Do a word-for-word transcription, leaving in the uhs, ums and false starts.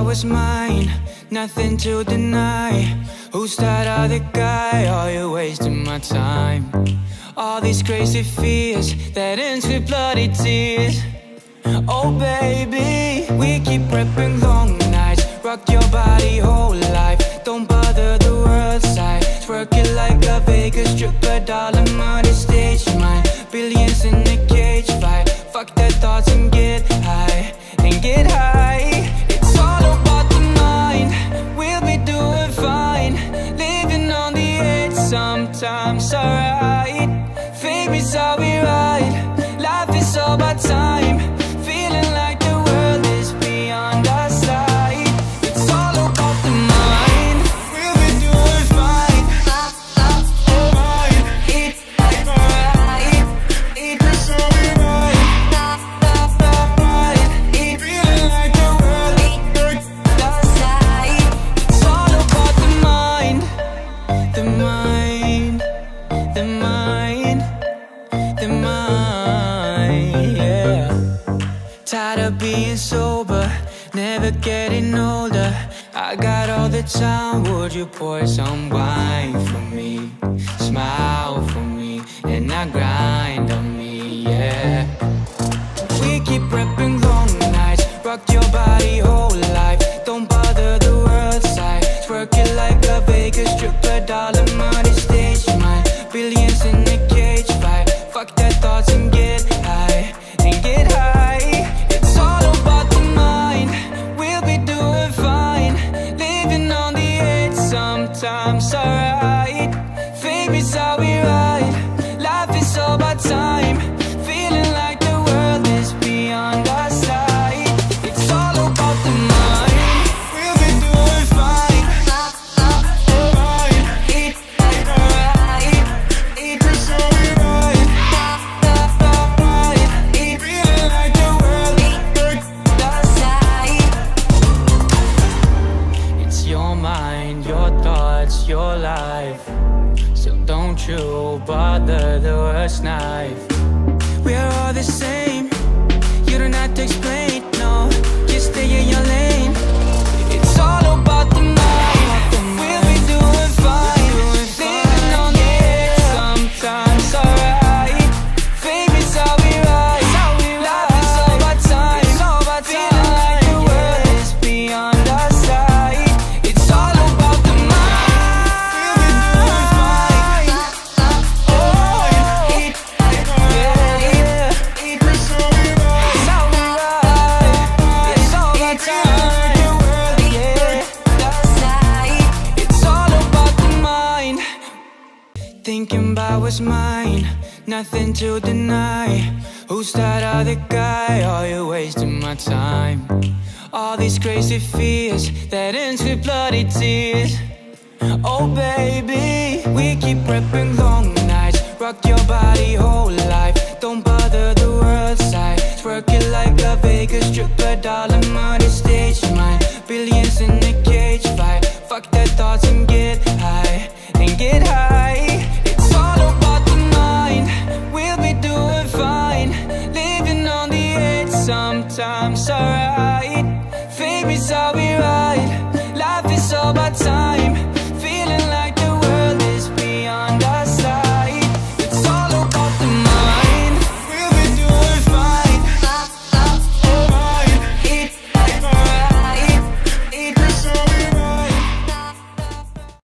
was mine, nothing to deny. Who's that other guy? Are you wasting my time? All these crazy fears that ends with bloody tears. Oh baby, we keep prepping long nights. Rock your body whole life, don't bother the world side. Twerk it like a Vegas stripper, dollar money stage mine. Billions in a cage fight. Fuck their thoughts and get high, and get high. It's all about the mind, we'll be doing fine. Living on the edge sometimes, alright. Fame is how we ride, life is all about time. Feeling like the world is beyond our sight. It's all about the mind, we'll be doing fine. Alright, it's alright. It's how we ride, alright. Feeling like the world is beyond our sight. It's all about the mind, the mind, the mind, the mind, yeah. Tired of being sober, never getting older. I got all the time, would you pour some wine for me? Smile for me, and not grind on me, yeah. We keep prepping long nights, rock your body whole life. Don't bother the world side, twerk it like a Vegas stripper, dollar money stage mine. Billions in a cage fight, fuck their thoughts and get high, and get high. It's all about the mind, we'll be doing fine. Living on the edge sometimes, alright. Fame is how we ride, life is all about time. Feeling like the world is beyond our sight. It's all about the mind, we'll be doing fine. Alright, it's alright. It's how we ride, alright. Feeling like the world is beyond our sight. It's your mind, your thoughts, your life. So don't you bother the worst knife. We're all the same, you don't have to explain, no. Just stay in your lane. It's all about the mind, we'll be doing fine. Living on the edge sometimes, alright. Fame is how we ride, life is all about time. Feeling like the world is beyond our sight. It's all about the mind, we'll be doing fine. Oh, it, yeah, yeah. It's how we ride, it's how we ride. It's all about time, the world, yeah. It's all about the mind. Thinking about what's mine, nothing to deny. Who's that other guy? Are you wasting my time? All these crazy fears that ends with bloody tears. Oh baby, we keep prepping long nights, rock your body whole life. Don't bother the world side, twerk it like a Vegas stripper, dollar money stage mine. Billions